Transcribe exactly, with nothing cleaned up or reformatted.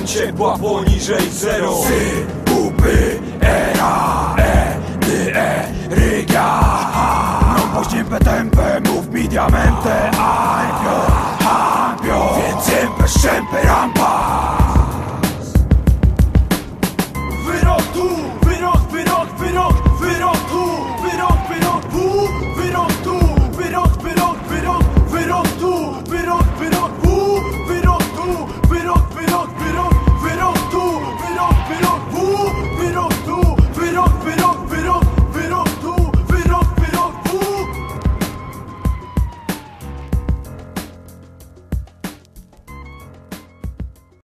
ciepła poniżej zero. Sy, upy, era, e, dy, e, ryga. No później petempe, mów mi diamente, ampio, ampio. Więc jempe, szczępy, rampy.